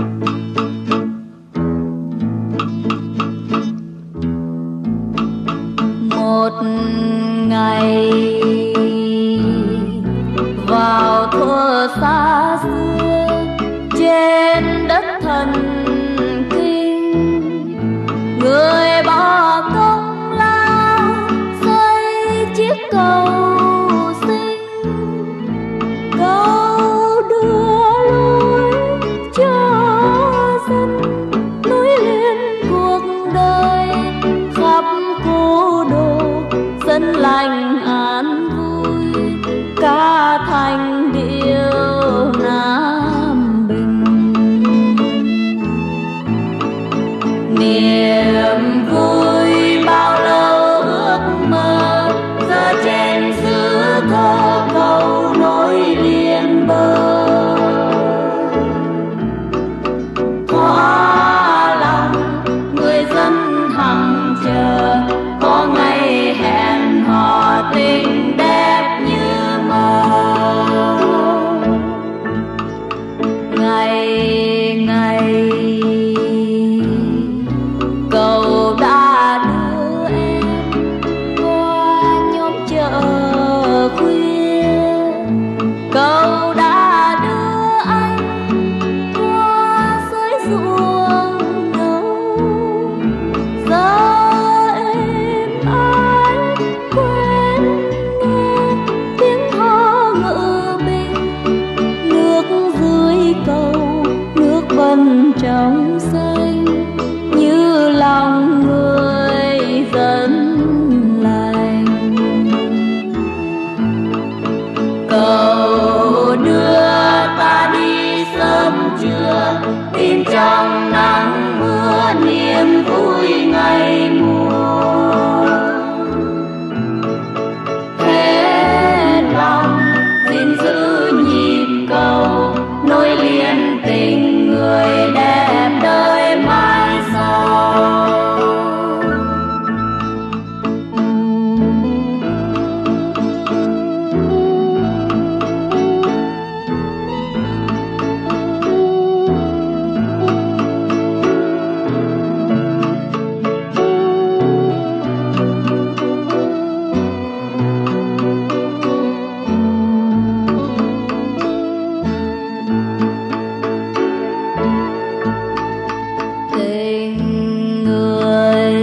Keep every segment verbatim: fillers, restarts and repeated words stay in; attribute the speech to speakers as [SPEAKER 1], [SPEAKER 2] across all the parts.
[SPEAKER 1] Một ngày vào thuở xa xưa trên đất thần kinh, người bỏ công lao xây chiếc cầu xinh, cầu đưa lối cho dân nối liền cuộc đời khắp cố đô. Dân lành an vui ca thành điệu Nam Bình, niềm vui bao lâu ước mơ giờ trên xứ thơ câu nối liền bờ. Hóa lòng người dân hằng chờ có ngày hẹn hò tình đẹp như mơ. Ngày ngày cầu đã đưa em qua nhóm chợ khuya, cầu đã đưa anh qua suối ruộng nâu. Giờ em ai quên nghe tiếng hò ngự bình, nước dưới cầu nước vẫn trong xanh như lòng người dân lành. Cầu đưa ta đi sớm trưa tin trong nắng mưa niềm vui ngày mùa. Hết lòng xin giữ nhịp cầu nối liền tình người đẹp đời mai sau. Tình người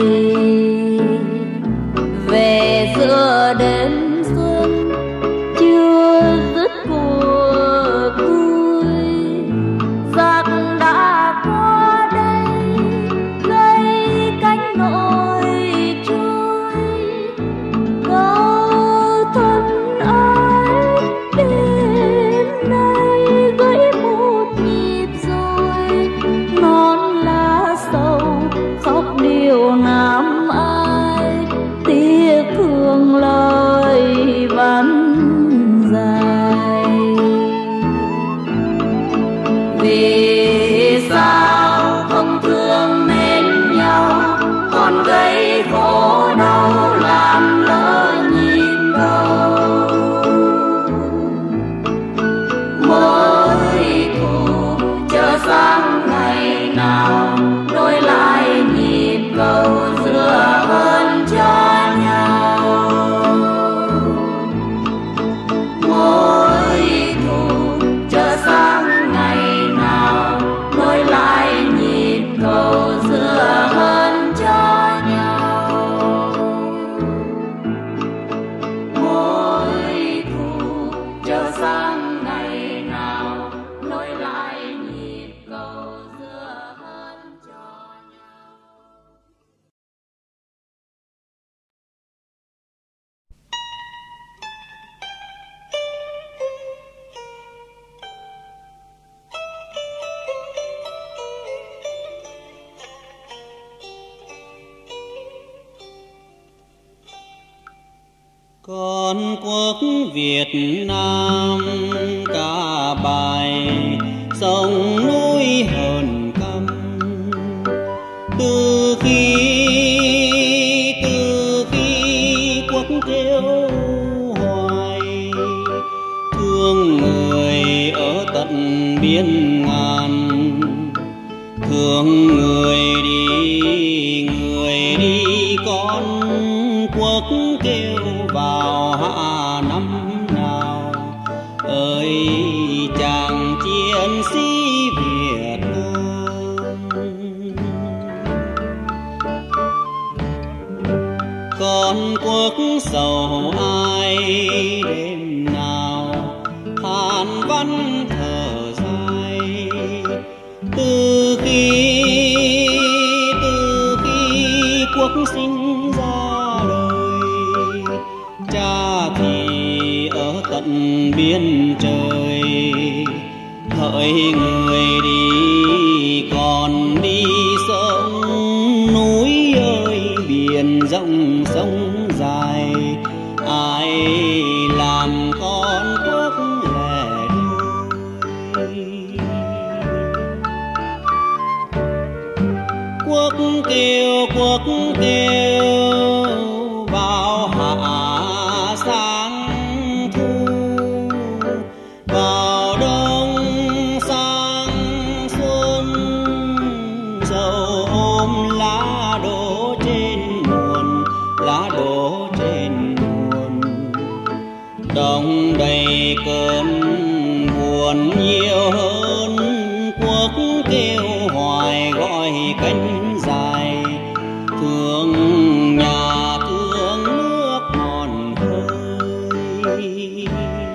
[SPEAKER 1] về giữa đêm xuân chưa dứt cuộc vui, giặc đã qua đây gây cánh nổi trôi. Câu thân ai đêm nay gãy một nhịp rồi, non lá sầu khóc điều nam ai tiếc thương lời văn dài. Vì sao không thương mến nhau còn gây khổ đau làm lỡ nhịp cầu. Mối thù chờ sang ngày nào nối lại nhịp cầu giữa hơn cho nhau. Mối thù chờ sang ngày nào nối lại nhịp cầu giữa hơn cho nhau. Mối thù chờ sang ngày nào nối lại nhịp cầu giữa hơn cho nhau.
[SPEAKER 2] Con quốc Việt Nam ca bài sông núi hờn căm. Từ khi từ khi quốc kêu hoài, thương người ở tận biên ngàn, thương người đi người đi con quốc kêu vào hạ năm nào. Ơi chàng chiến sĩ Việt Nam, con quốc sầu ai đêm nào than vãn thở dài. Từ khi từ khi quốc sinh ra đời, cha thì ở tận biên trời. Hỡi người đi còn đi sông núi ơi biển rộng sông dài, ai làm con quốc lẻ đôi. Quốc kêu quốc kêu vào hạ sáng thu, vào đông sang xuân dầu ôm lá đổ trên nguồn, lá đổ trên nguồn. Đông đầy cơn buồn nhiều hơn, quốc kêu hoài gọi cánh dài. Thương nhà thương nước mòn hơi,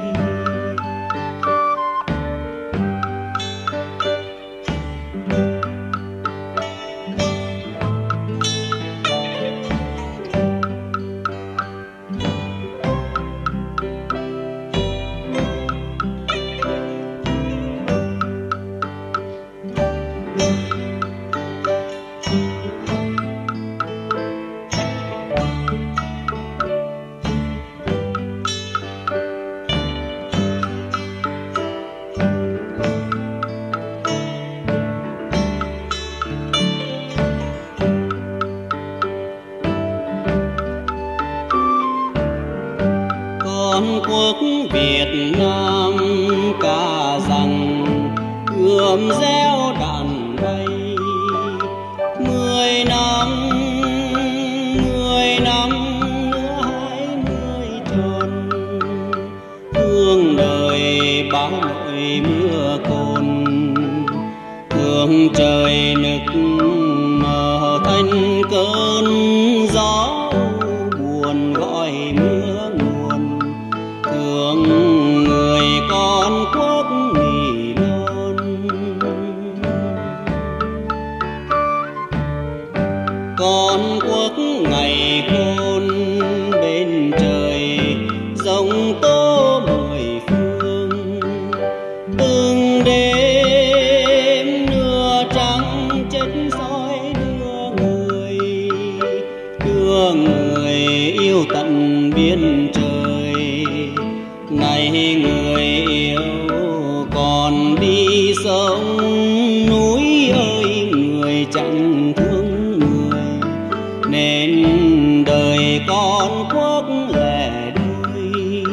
[SPEAKER 2] con quốc Việt Nam ca rằng gươm réo đàn bay. Mười năm mười năm nữa hai mươi tròn, thương đời báo nội mưa cồn. Thương trời nực nở thành cơn gió buồn gọi mưa nguồn. Thương người con quốc nghỉ non, con quốc ngày khôn bên trời rồng tố mười phương. Từng đêm nửa trắng chết soi đưa người, đưa người yêu tận biên trời. Này người yêu còn đi sông núi ơi, người chẳng thương người nên đời con quốc lẻ đôi.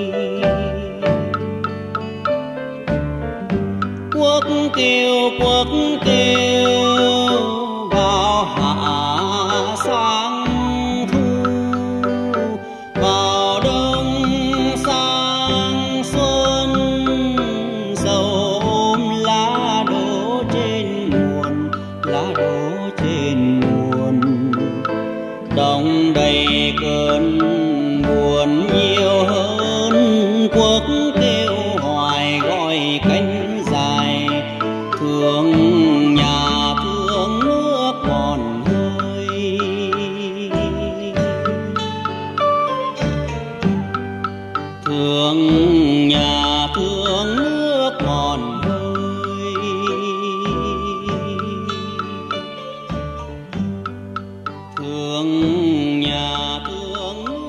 [SPEAKER 2] Quốc kêu quốc kêu vào hạ sáng thu, vào đông sang xuân dầu ôm lá đổ trên nguồn, lá đổ trên nguồn. Đông đầy cơn buồn nhiều hơn, quốc kêu hoài gọi cánh dài. Thương nhà thương nước mòn hơi, thương nhà thương nước mòn hơi. Thương nhà thương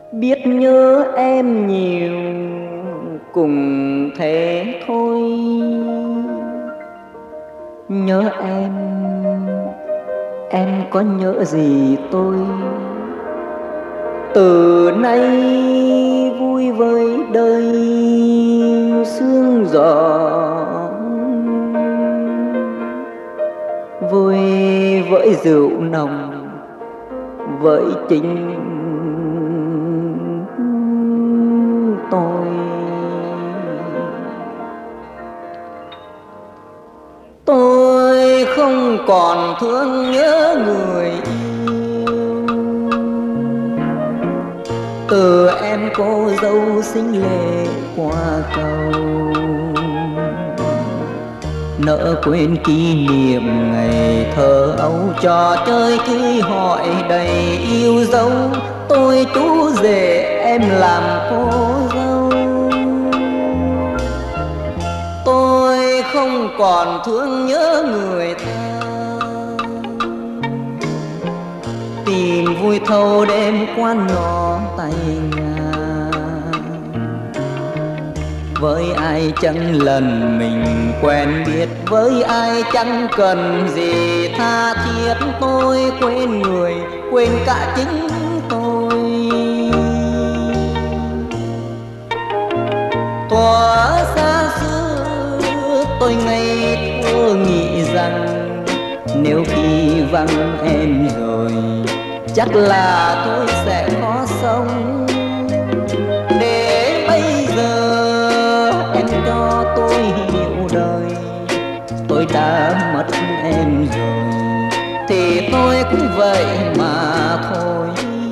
[SPEAKER 3] biết nhớ em nhiều cùng thế thôi. Nhớ em, em có nhớ gì tôi? Từ nay vui với đời sương gió, vui với rượu nồng, với chính tôi. Tôi không còn thương nhớ người yêu, từ em cô dâu xinh lệ qua cầu. Nỡ quên kỷ niệm ngày thơ ấu, trò chơi cưới hỏi đầy yêu dấu. Tôi chú rể em làm cô dâu. Tôi không còn thương nhớ người ta, tìm vui thâu đêm quán nhỏ tay nhà. Với ai chẳng lần mình quen biết, với ai chẳng cần gì tha thiết. Tôi quên người, quên cả chính tôi. Thuở xa xưa tôi ngây thơ nghĩ rằng, nếu khi vắng em rồi chắc là tôi sẽ khó sống. Để bây giờ em cho tôi hiểu đời, tôi đã mất em rồi thì tôi cũng vậy mà thôi.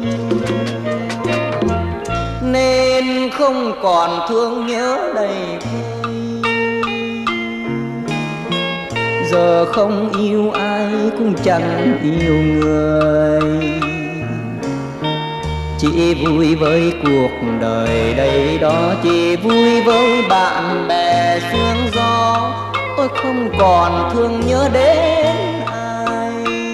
[SPEAKER 3] Nên không còn thương nhớ đầy vơi, giờ không yêu ai cũng chẳng yêu người. Chỉ vui với cuộc đời đây đó, chỉ vui với bạn bè sương gió. Tôi không còn thương nhớ đến ai.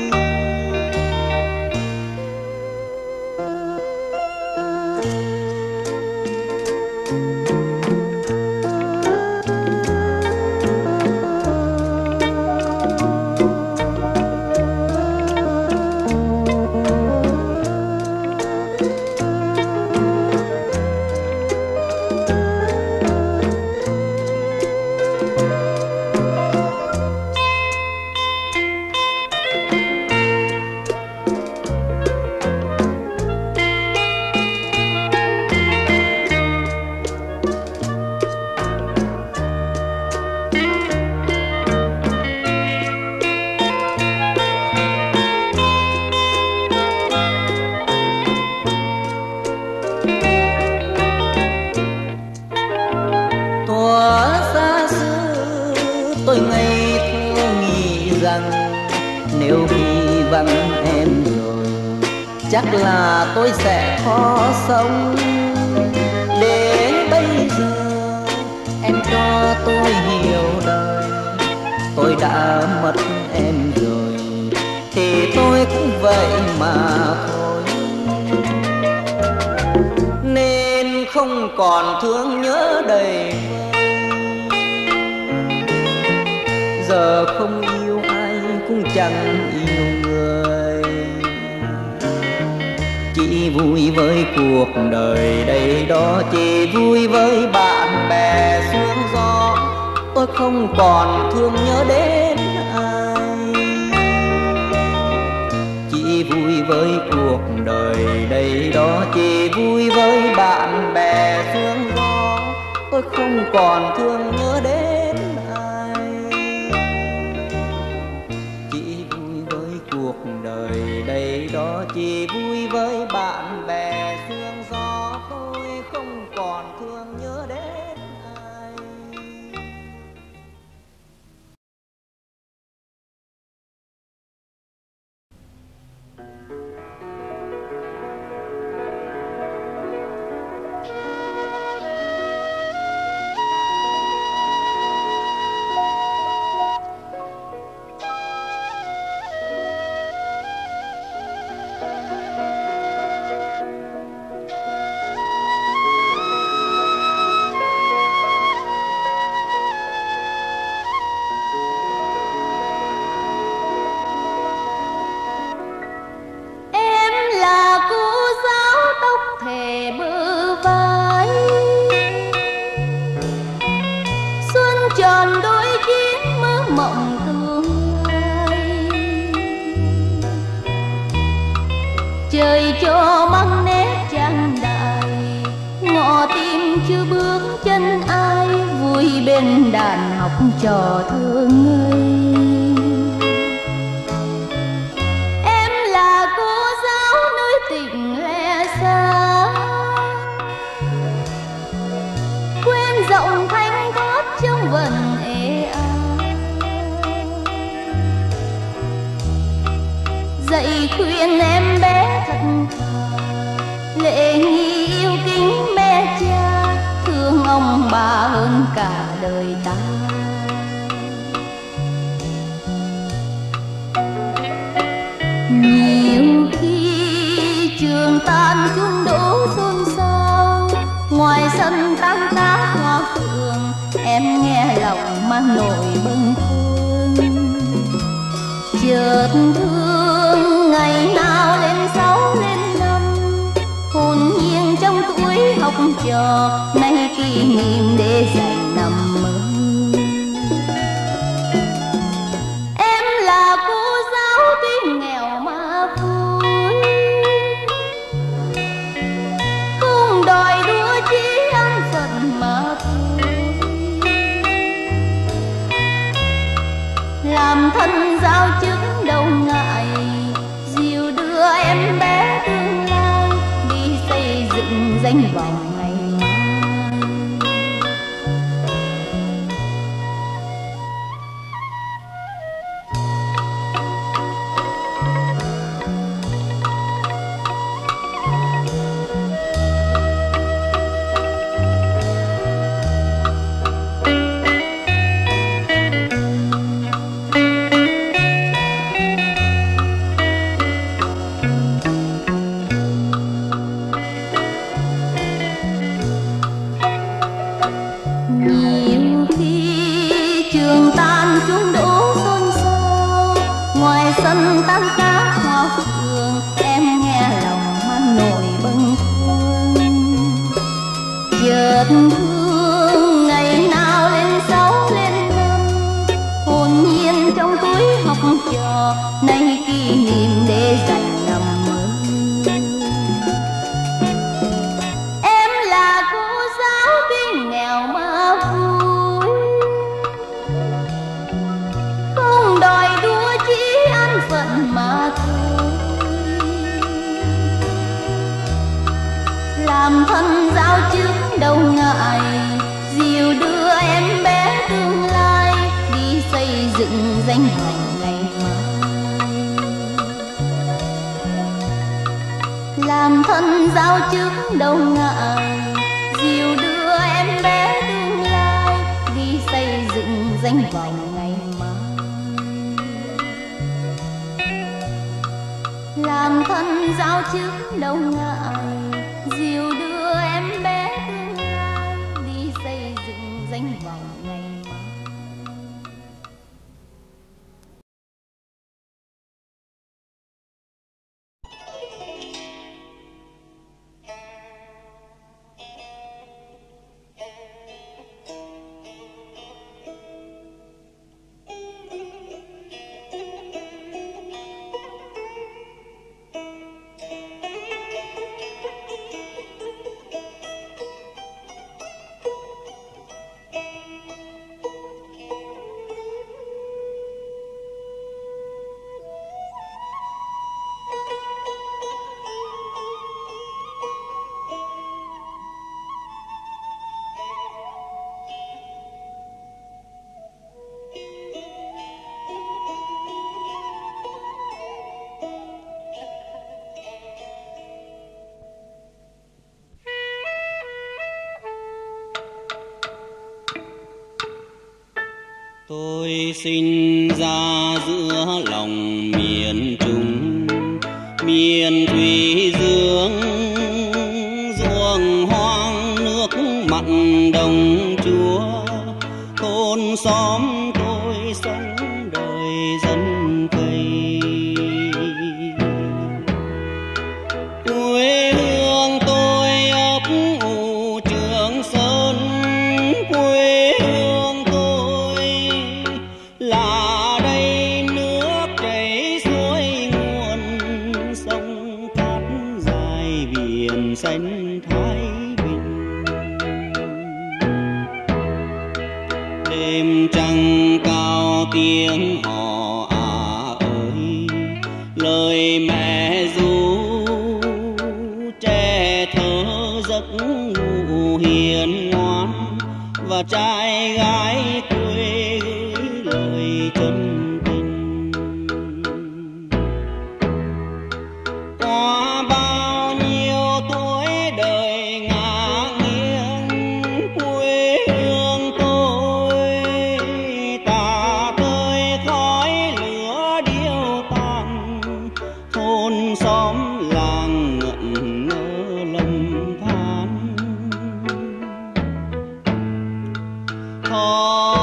[SPEAKER 3] Tôi ngây thơ nghĩ rằng, nếu khi vắng em rồi chắc là tôi sẽ khó sống. Để bây giờ em cho tôi hiểu đời, tôi đã mất em rồi thì tôi cũng vậy mà thôi. Nên không còn thương nhớ đầy vơi, giờ không yêu ai cũng chẳng yêu người. Chỉ vui với cuộc đời đây đó, chỉ vui với bạn bè sương gió. Tôi không còn thương nhớ đến ai, chỉ vui với cuộc đời đây đó, chỉ vui với bạn bè sương gió. Tôi không còn thương nhớ đến ai, chỉ vui với cuộc đời đây đó, chỉ vui với bạn bè sương gió. Tôi không còn thương nhớ đến ai.
[SPEAKER 1] đàn học trò thơ ngây. Em là cô giáo nơi tỉnh lẻ xa, quên rộng thanh thoát trong vần ê a. Dạy khuyên em bé thật thà, lễ nghi yêu kính mẹ cha, thương ông bà hơn cả đời ta. Nhiều khi trường tan chuông đổ xôn xao, ngoài sân tan tác hoa phượng, em nghe lòng mang nỗi bâng khuâng. Chợt thương ngày nào lên sáu lên năm, hồn nhiên trong tuổi học trò, nay kỷ niệm để dành năm mơ. Em là cô giáo tuy nghèo mà vui, không đòi đua chí ăn phận mà thôi. Làm thân giáo chức đâu ngại, dìu đưa em bé tương lai đi xây dựng danh vọng ngày mai. Nhiều khi trường tan chuông đổ xôn xao, ngoài sân tan tác hoa phượng, em nghe lòng mang nỗi bâng khuâng. Chợt thương ngày nào lên sáu lên năm, hồn nhiên trong túi học trò, nay kỷ niệm để dành năm mơ. Em là cô giáo tuy nghèo mà vui, không đòi đua chí ăn phận mà thôi. Làm thân giáo chức đâu ngại, dìu đưa em bé tương lai đi xây dựng danh vọng ngày mai. Làm thân giáo chức đâu ngại, dìu đưa em bé tương lai đi xây dựng danh vọng ngày mai. Làm thân giáo chức đâu ngại, dìu đưa em bé tương lai đi xây dựng danh vọng ngày mai.
[SPEAKER 2] Tôi sinh ra giữa lòng miền Trung, miền thủy dương, ruộng hoang nước mặn đồng chúa. Thôn xóm tôi sống đời dân cây, quê hương tôi ấp ủ Trường Sơn. Quê hương tôi là đây, nước chảy xuôi nguồn, sông cát dài biển xanh Thái Bình. đêm trăng cao tiếng hò à ơi, lời mẹ ru trẻ thơ giấc ngủ hiền ngoan, và trai gái quê gửi lời chân tình. Qua bao nhiêu tuổi đời ngả nghiêng, quê hương tôi tà tơi khói lửa điêu tàn, thôn xóm làng ngẩn ngơ lầm than. Hò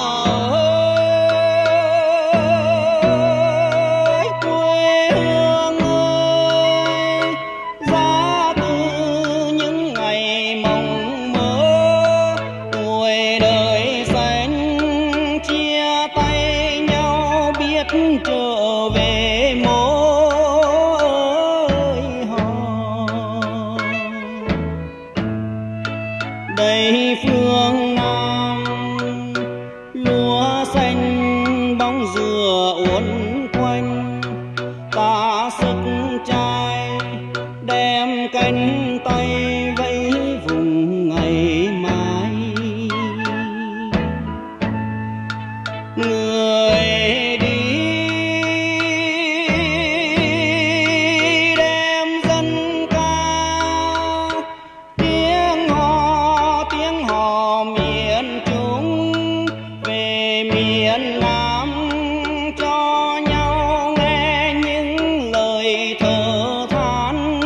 [SPEAKER 2] ơi quê hương ơi, ra từ những ngày mộng mơ, tuổi đời xanh chia tay nhau biết trở về mối hò. Đây phương Nam lúa xanh bóng dừa uốn quanh, ta sức trai đem cánh tay vẫy vùng ngày mai. Người đi đem dân ca, tiếng hò tiếng hò miền Trung về miền Nam, cho nhau nghe những lời thở than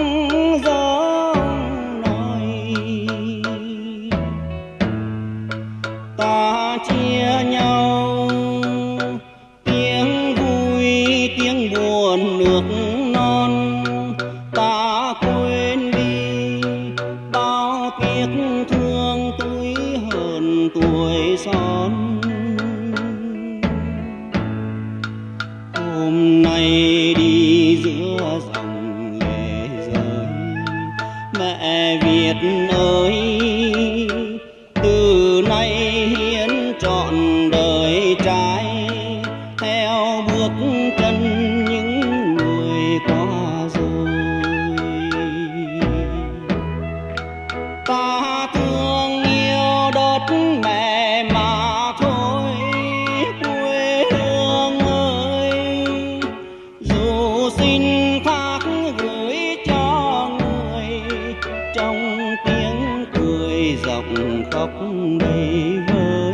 [SPEAKER 2] giống nỗi. Ta chia nhau tiếng vui tiếng buồn nước non, ta quên đi bao tiếc thương tuổi hơn tuổi son. Hôm nay đi giữa dòng lệ rơi, mẹ Việt ơi, từ nay hiến trọn đời trai theo bước chân những người qua rồi. Ta thương yêu đất mẹ mà thôi, quê hương ơi, dù xin thác gửi cho người trong tiếng cười giọng khóc đầy vơi.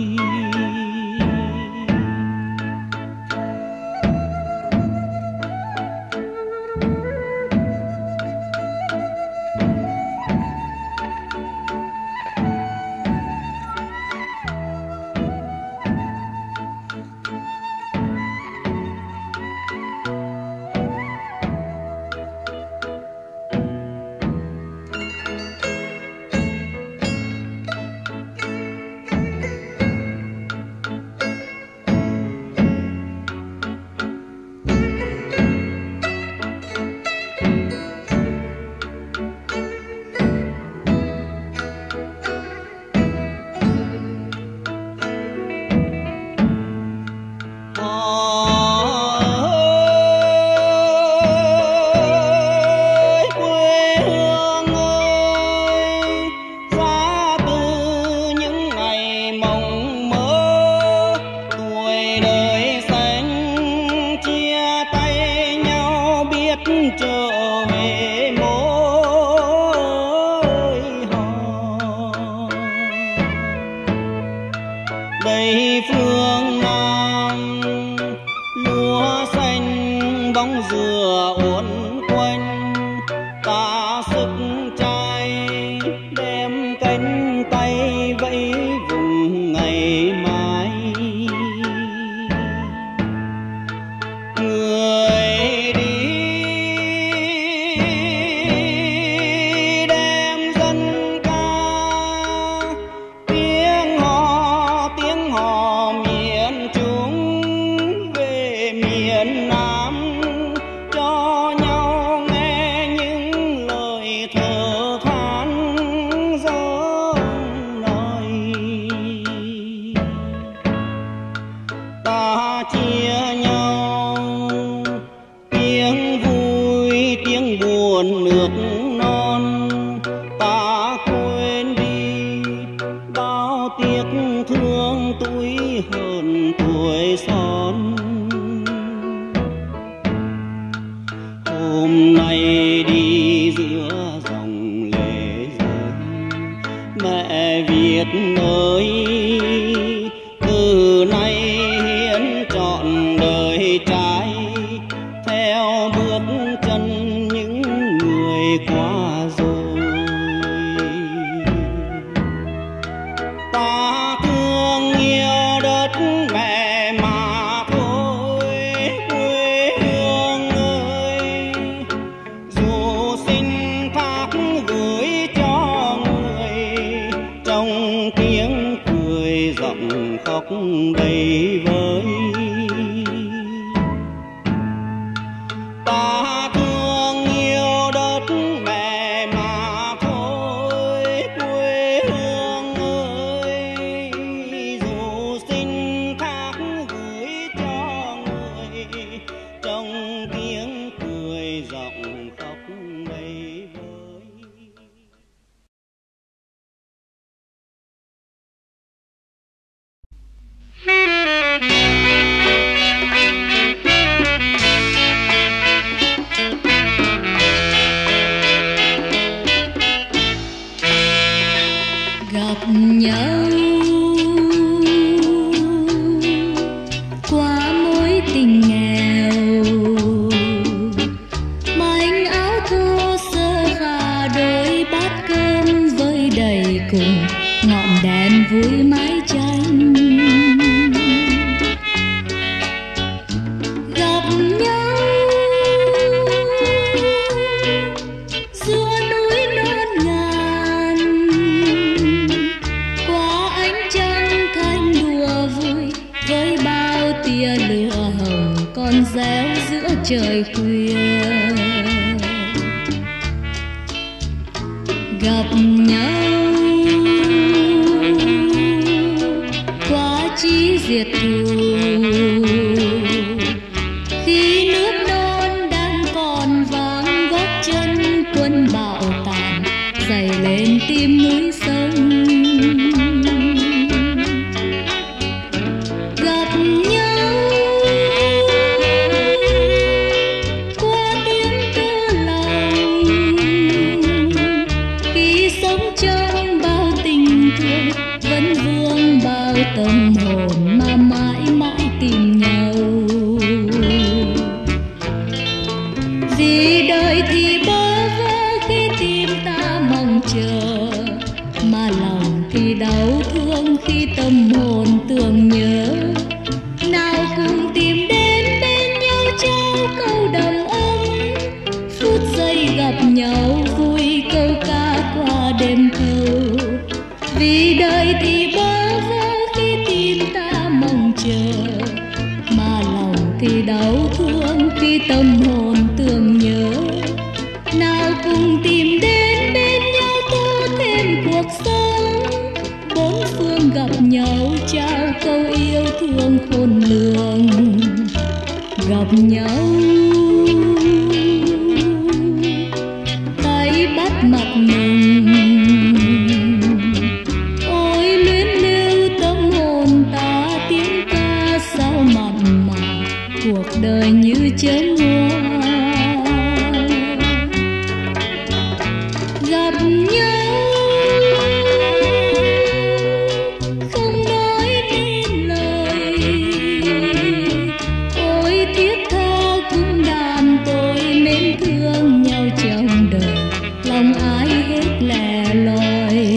[SPEAKER 2] Trở về mối hò. Đây phương Nam lúa xanh bóng dừa uốn quanh, ta sức trai đem cánh tay vẫy vùng ngày mai. Người đi đem dân ca, tiếng hò tiếng hò miền Trung về miền Nam, cho mẹ Việt ơi, từ nay hiến trọn đời trai theo bước chân những người qua rồi. Ta thương yêu đất mẹ mà thôi quê hương ơi, dù xin thác gửi cho người trong tiếng cười giọng khóc đầy vơi. Ta thương yêu đất mẹ mà thôi quê hương ơi, dù xin thác gửi cho người trong tiếng cười giọng khóc đầy vơi.
[SPEAKER 1] Gặp nhau qua mối tình nghèo, mảnh áo thô sơ khả đôi bát cơm với đầy cùng ngọn đèn vui mái tranh. Gặp nhau giữa núi non ngàn, qua ánh trăng thanh đùa vui với bao tia lửa hồng còn réo giữa trời khuya. Gặp nhau qua chí diệt thù, khi nước non đang còn vắng gót chân quân bạo tàn dày lên tim núi sông. Gặp nhau qua tiếng tơ lòng, khi sống trong bao tình thương vẫn vương bao tâm hồn mà mãi mãi tìm nhau. Vì đời thì bơ vơ khi tim ta mong chờ, mà lòng thì đau thương khi tâm hồn tưởng nhớ. Nào cùng tìm đến bên nhau trao câu đầm ấm, phút giây gặp nhau vui câu ca qua đêm thâu. Vì đời thì bơ vơ khi tim ta mong chờ, mà lòng thì đau thương khi tâm hồn tưởng nhớ. Nào cùng tìm đến bên nhau tô thêm cuộc sống, bốn phương gặp nhau trao câu yêu thương khôn lường. Gặp nhau tay bắt mặt mừng, ôi luyến lưu tâm hồn ta tiếng ca sao mặn mà cuộc đời như chớm hoa. Gặp nhau không nói nên lời, ôi thiết tha cũng đàn tôi mến thương nhau trong đời, lòng ai hết lẻ loi.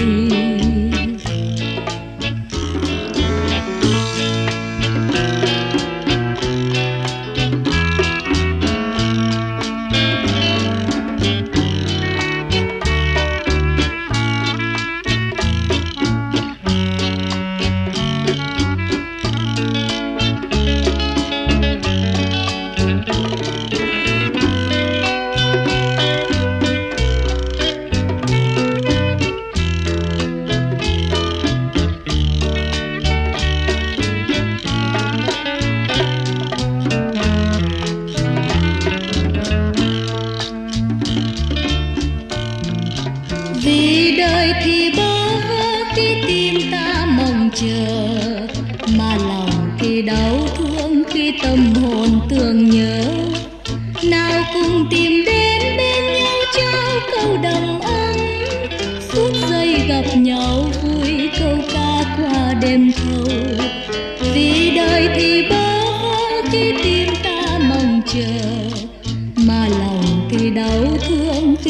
[SPEAKER 1] Vì đời thì bơ vơ khi tim ta mong chờ, mà lòng thì đau thương khi tâm hồn tưởng nhớ. Nào cùng tìm đến bên nhau trao câu đầm ấm, phút giây gặp nhau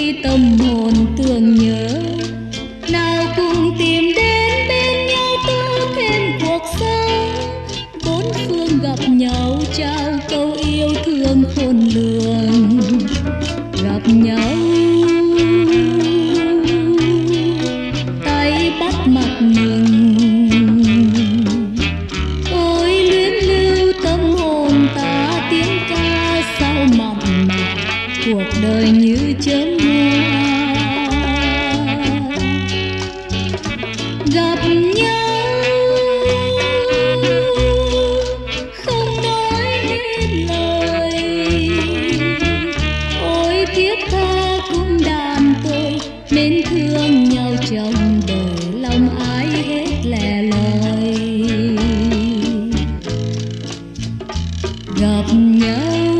[SPEAKER 1] tâm hồn tưởng nhớ, nào cùng tìm đến bên nhau tô thêm cuộc sống. Bốn phương gặp nhau trao câu yêu thương khôn lường, gặp nhau tay bắt mặt mừng. Ôi luyến lưu tâm hồn ta tiếng ca sao mặn mà, cuộc đời như chớm hoa. Gặp nhau không nói nên lời, ôi thiết tha cũng đàn tôi nên thương nhau trong đời, lòng ai hết lẻ loi. Gặp nhau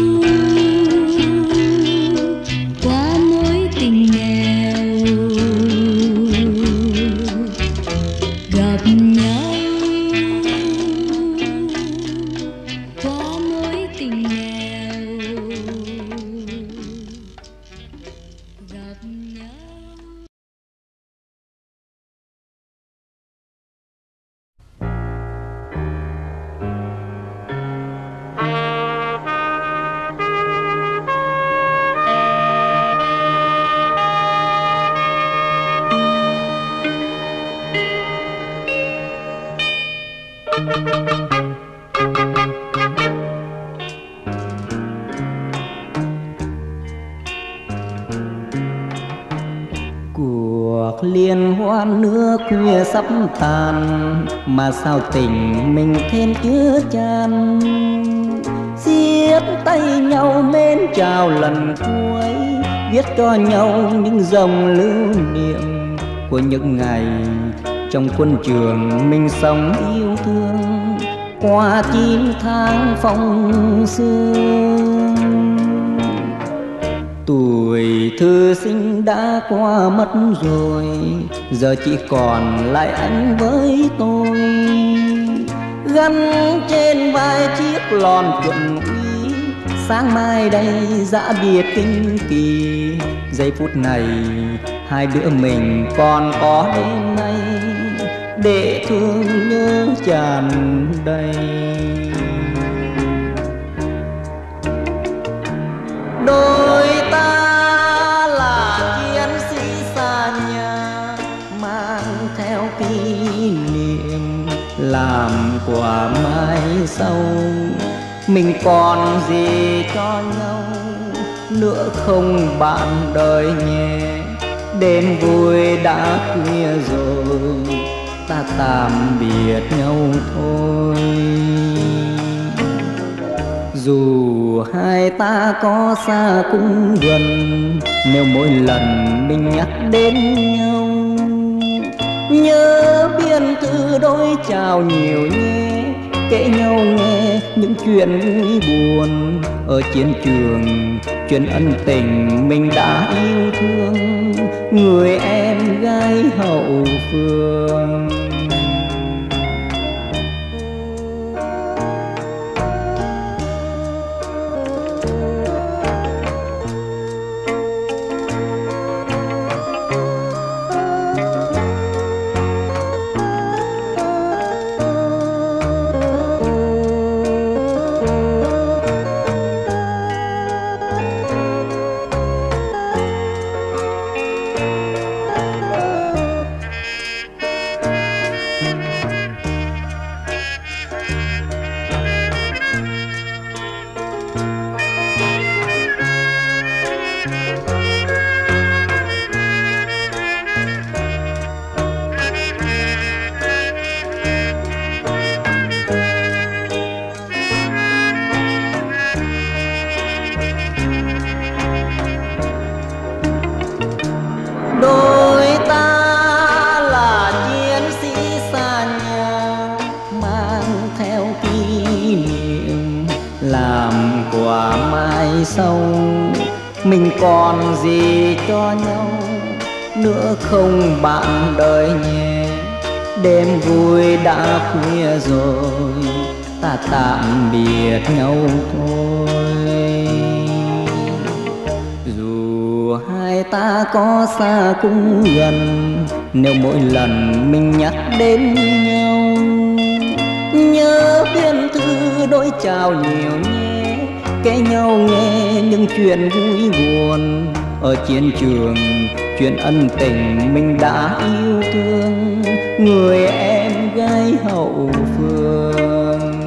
[SPEAKER 1] qua mối tình nghèo, gặp nhau qua mối tình nghèo, gặp nhau.
[SPEAKER 3] Cuộc liên hoan nước khuya sắp tàn, mà sao tình mình thêm chứa chan. Siết tay nhau mến chào lần cuối, viết cho nhau những dòng lưu niệm của những ngày trong quân trường mình sống yêu thương. Qua chín tháng phong sương, tuổi thư sinh đã qua mất rồi, giờ chỉ còn lại anh với tôi. Gắn trên vai chiếc lon chuẩn úy, sáng mai đây dã biệt kinh kỳ. Giây phút này hai đứa mình còn có đêm nay, để thương nhớ tràn đầy. Đôi ta là chiến sĩ xa nhà, mang theo kỷ niệm làm quà mai sau. Mình còn gì cho nhau nữa không bạn đời nhé, đêm vui đã khuya rồi, ta tạm biệt nhau thôi. Dù hai ta có xa cũng gần, nếu mỗi lần mình nhắc đến nhau, nhớ biên thư đôi chào nhiều nhé, kể nhau nghe những chuyện vui buồn ở chiến trường, chuyện ân tình mình đã yêu thương người em gái hậu phương. Đôi ta là chiến sĩ xa nhà, mang theo kỷ niệm làm quà mai sau. Mình còn gì cho nhau nữa không bạn đời nhé, đêm vui đã khuya rồi, ta tạm biệt nhau thôi. Dù hai ngày ta có xa cũng gần, nếu mỗi lần mình nhắc đến nhau. Nhớ biên thư đôi chào nhiều nhé, kể nhau nghe những chuyện vui buồn. Ở chiến trường chuyện ân tình mình đã yêu thương, người em gái hậu phương.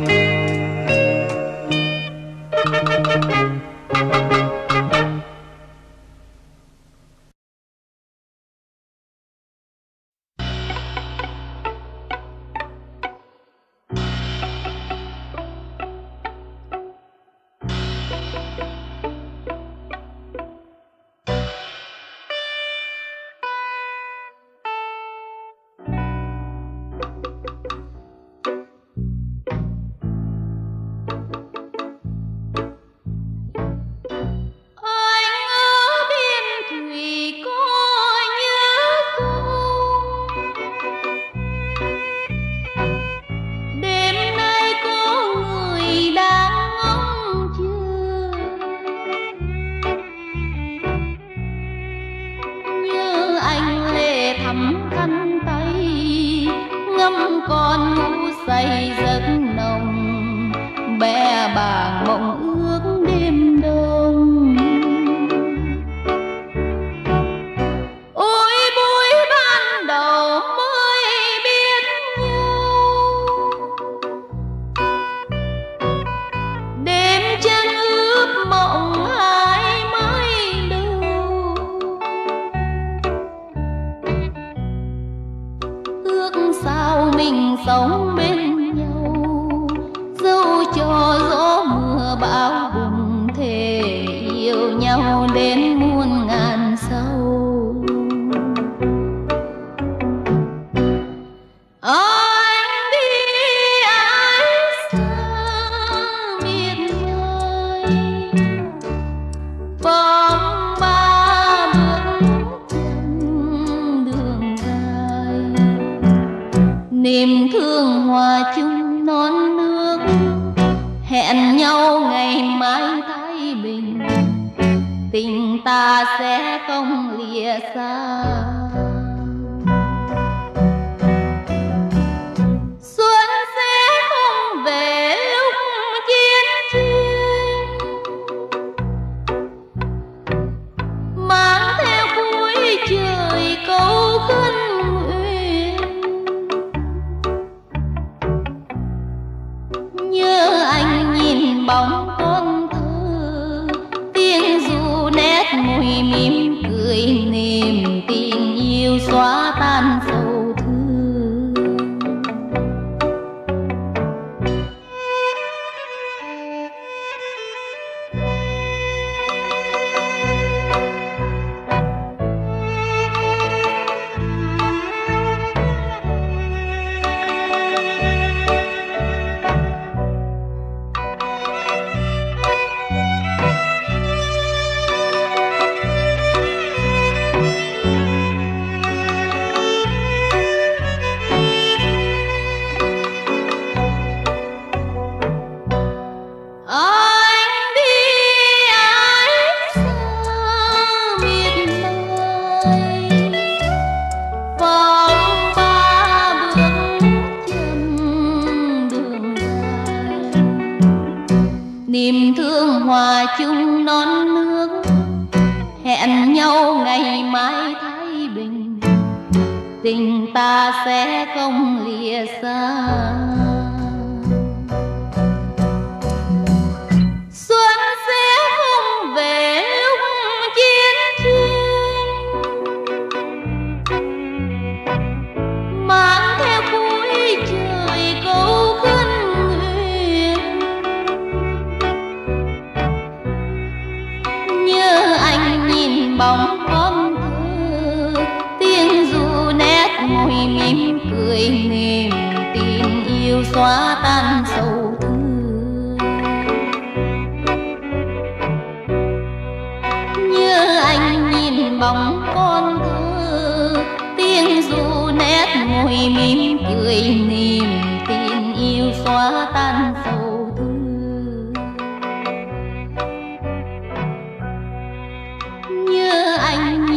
[SPEAKER 1] Như anh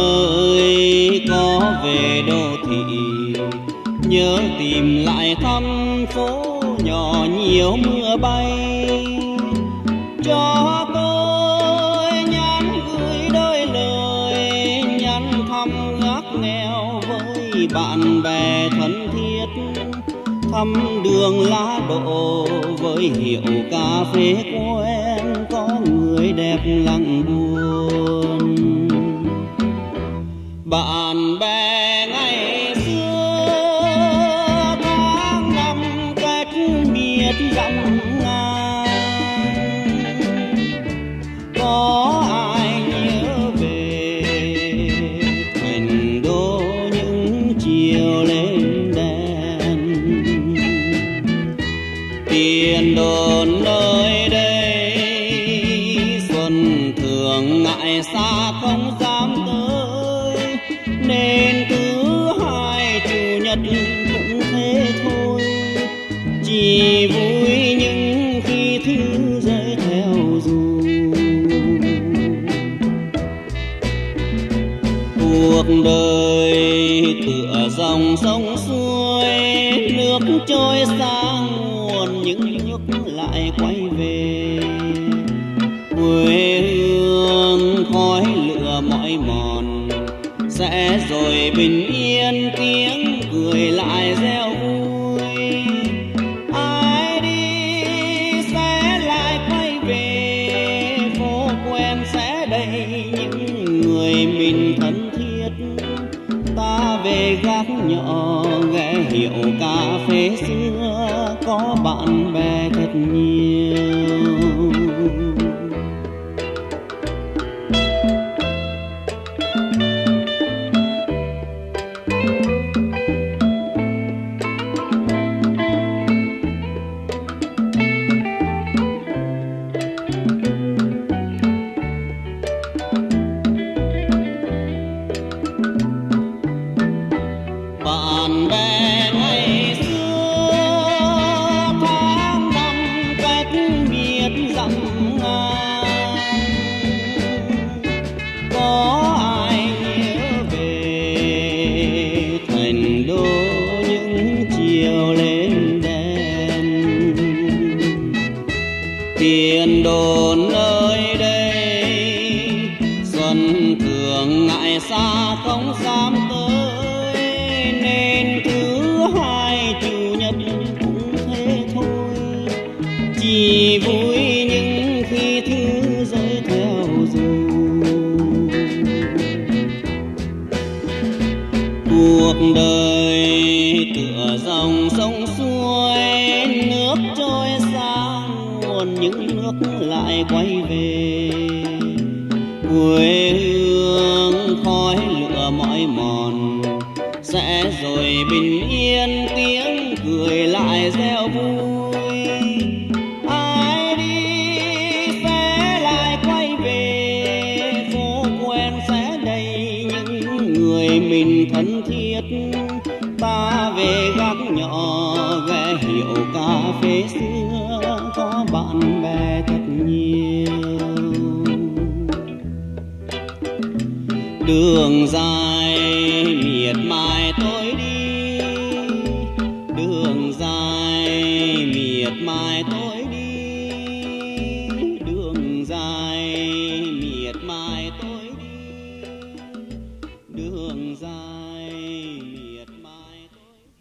[SPEAKER 2] ơi có về đô thị, nhớ tìm lại thăm phố nhỏ nhiều mưa bay. Cho tôi nhắn gửi đôi lời, nhắn thăm gác nghèo với bạn bè thân thiết, thăm đường lá đổ với hiệu cà phê quen có người đẹp lặng buồn. Bạn bè ngày xưa tháng năm cách biệt dặm ngang, có ai nhớ về thành đô những chiều lên đèn. Tiền đồn nơi đây xuân thường ngại xa không dám tới, nên thứ hai chủ nhật cũng thế thôi, chỉ vui những khi thư rơi theo dù. Cuộc đời tựa dòng sông xuôi, nước trôi sang nguồn những nước lại quay về. Quê hương khói lửa mỏi mòn, sẽ rồi bình yên tiếng cười lại reo vui. Ai đi sẽ lại quay về, phố quen sẽ đầy những người mình thân thiết. Ta về gác nhỏ ghé hiệu cà phê xưa, có bạn bè thật nhiều. Bạn bè ngày xưa tháng năm cách biệt dặm ngang, có ai nhớ về thành đô những chiều lên đèn. Tiền đồn nơi đây xuân thường ngại xa không dám tới, nên thứ hai chủ nhật cũng thế thôi, chỉ vui những khi thư rơi theo dù. Cuộc đời tựa dòng sông xuôi, nước trôi sang nguồn những nước lại quay về. Quê hương khói lửa mỏi mòn, sẽ rồi bình yên tiếng cười lại reo vui. Ai đi sẽ lại quay về, phố quen sẽ đầy những người mình thân thiết. Ta về gác nhỏ ghé hiệu cà phê xưa, có bạn bè thật nhiều. Đường dài miệt mài tôi đi, đường dài miệt mài tôi đi, đường dài miệt mài tôi đi, đường dài miệt mài tôi đi.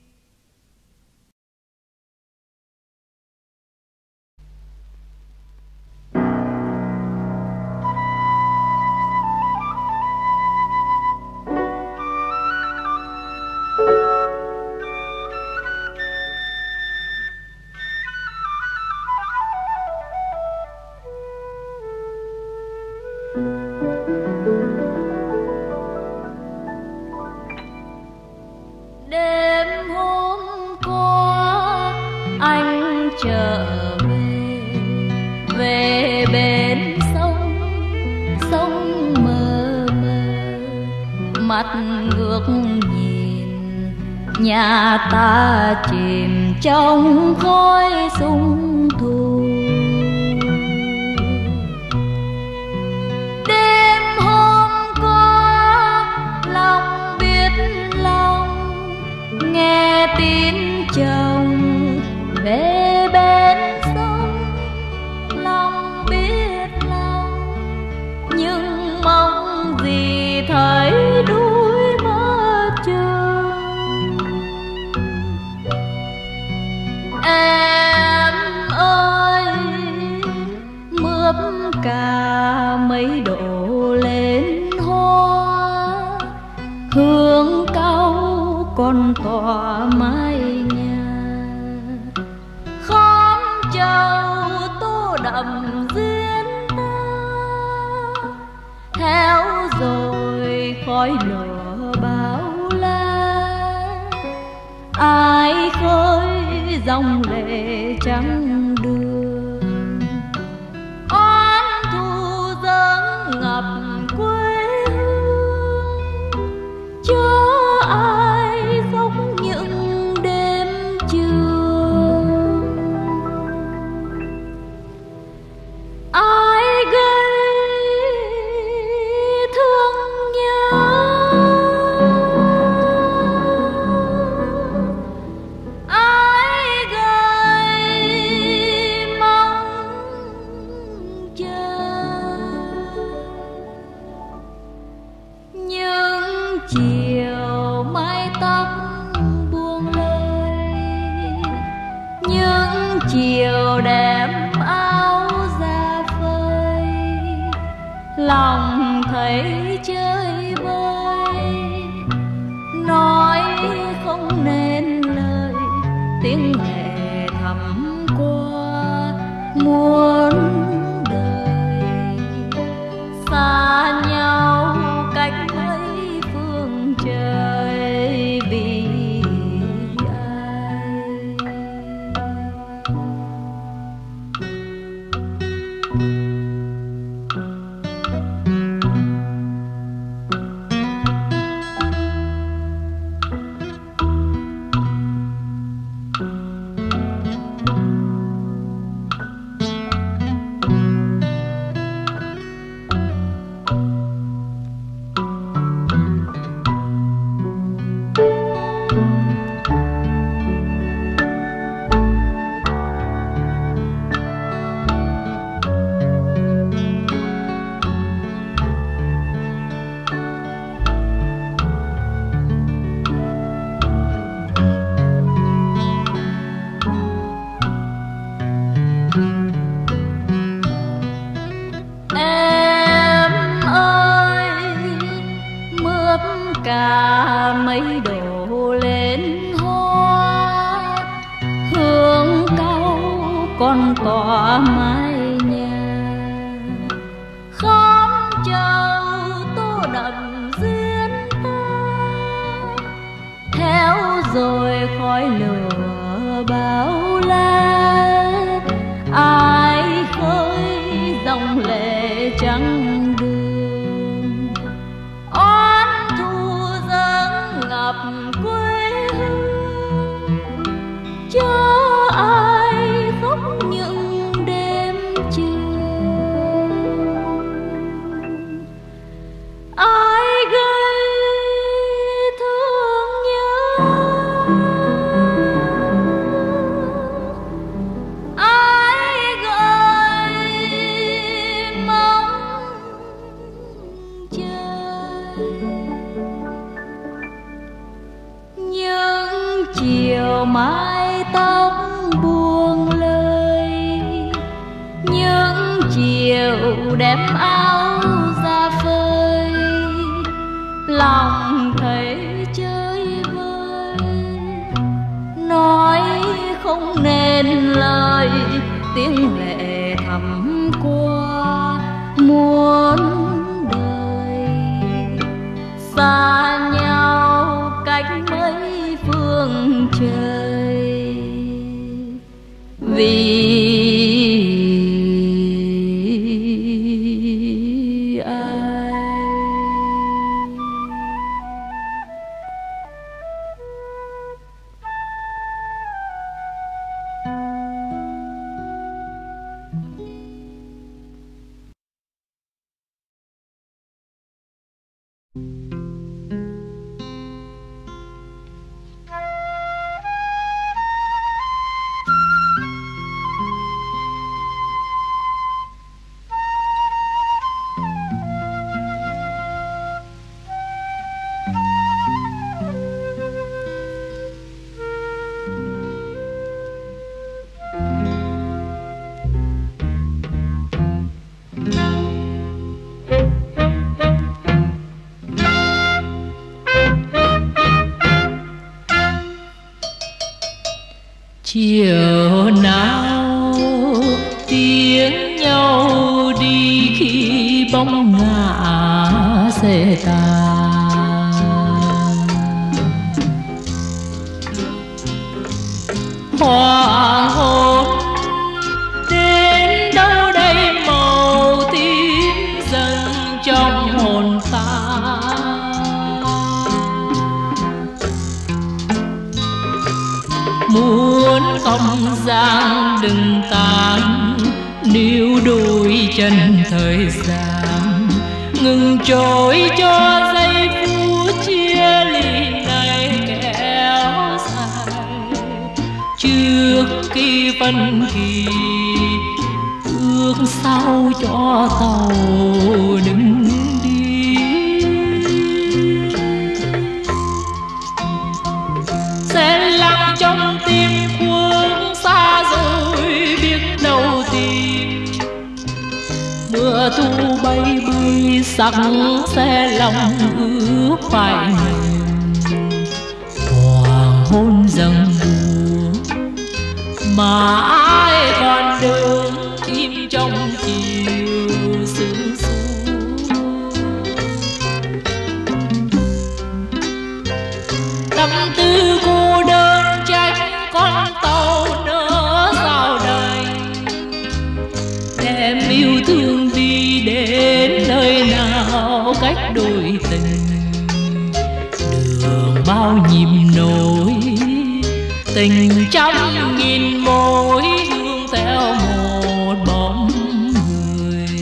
[SPEAKER 1] Đêm hôm qua anh trở về, về bên sông, sông mờ mờ, mắt ngước nhìn nhà ta chìm trong khói sung thù. Đêm hôm qua hương cao còn tỏa mái nhà, khóm châu tô đậm duyên ta, theo rồi khói lửa bao la. Ai khơi dòng lệ trắng đường, oán thù dâng ngập quê hương, chớ ai khóc những đêm trường. Ai gây thương nhớ, ai gây mong chờ. Những chiều mái tóc buông lơi, những chiều đem áo ra phơi, lòng thấy chơi vơi, nói không nên lời, tiếng lệ thầm qua muôn đời. Xa nhau cách mấy phương trời, vì ai? Em ơi, mướp cả mấy đổ lên hoa, hương cao còn tỏa mái nhà, khóm châu tô đậm duyên ta, theo rồi khói lửa bao la. Ai khơi dòng lệ trắng đường, oán thù dâng ngập quê hương, chớ ai khóc những đêm trường. Ai gây thương nhớ, ai gây mong chờ. Những chiều mái tóc buông lơi, những chiều đem áo ra phơi, lòng thấy chơi vơi, nói không nên lời, tiếng lệ thầm qua muôn đời. Xa nhau cách mấy phương trời, vì ai?
[SPEAKER 4] chiều nào tiếng nhau đi khi bóng ngả sẽ tàn. Hoàng hôn đến đâu đây màu tím dần trong hồn ta. Muốn không gian đừng tan, níu đôi chân thời gian ngừng trôi cho giây phút chia ly này kéo dài. Trước khi phân kỳ ước sao cho tàu đừng đi. Sẽ lặng trong tim phương xa rồi biết đâu tìm. Mưa thu bay bay sắc xe lòng ước phải mềm. Hoàng hôn dần buồn mà ai còn đường im trong chiều sương xuống. Tâm tư cô đơn trách con tàu nỡ sao đây. Đem yêu thương đi đến nơi nào cách đôi tình. Đường bao nhịp nối tình trăm nghìn mối hướng theo một bóng người.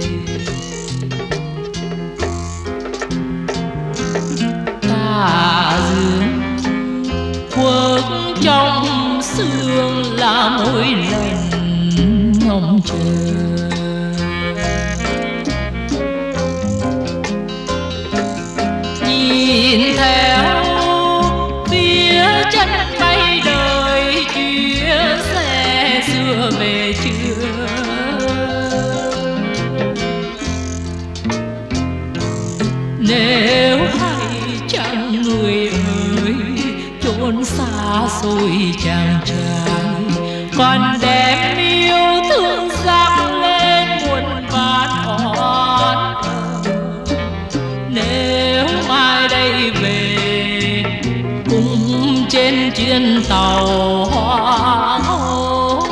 [SPEAKER 4] Ta dương khuất trong sương là mỗi lần ngóng chờ. Nhìn theo phía chân bay đời chuyến xe xưa về chưa. Nếu hay chẳng người ơi chốn xa xôi chàng trai, còn đem yêu thương dâng lên muôn vàn oán hờn. Nếu mai đây về cùng trên chuyến tàu hoàng hôn.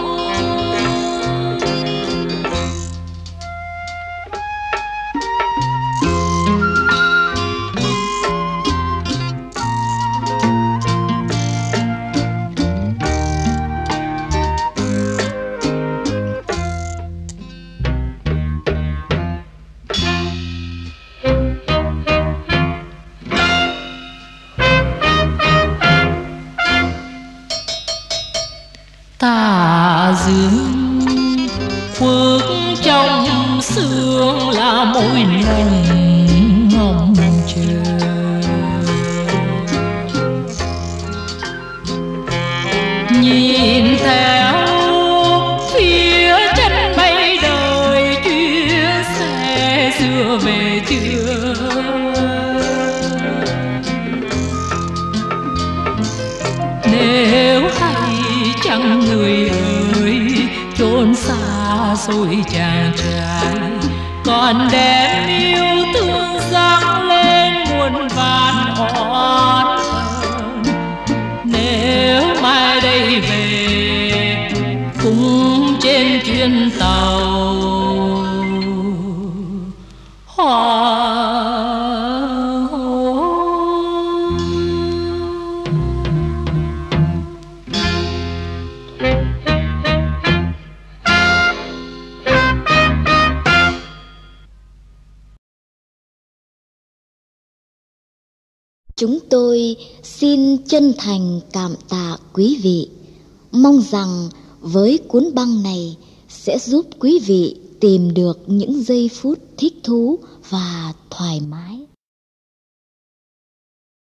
[SPEAKER 4] Ta dương khuất trong sương là mỗi lần mong chờ. Nhìn theo phía chân bay đời chuyến xe xưa về chưa. Nếu hay chẳng người ơi chốn xa xôi chàng trai, còn đem yêu thương dâng lên muôn vàn oán hờn. Nếu mai đây về cùng trên chuyến tàu hoàng hôn.
[SPEAKER 5] Chúng tôi xin chân thành cảm tạ quý vị. Mong rằng với cuốn băng này sẽ giúp quý vị tìm được những giây phút thích thú và thoải mái.